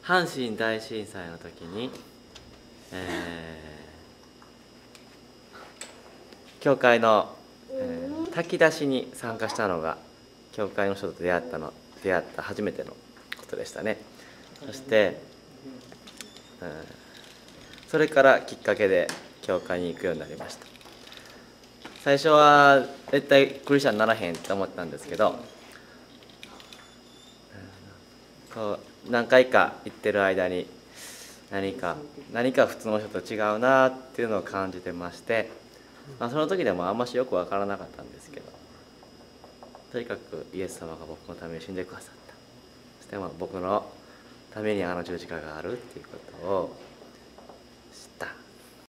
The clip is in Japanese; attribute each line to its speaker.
Speaker 1: 阪神大震災の時に、教会の、炊き出しに参加したのが教会の人と出会った初めてのことでしたね。そして、それからきっかけで教会に行くようになりました。最初は絶対クリスチャンにならへんって思ったんですけど、こう何回か行ってる間に何か普通の人と違うなっていうのを感じてまして、その時でもあんましよく分からなかったんですけど、とにかくイエス様が僕のために死んでくださった、そして僕のためにあの十字架があるっていうことを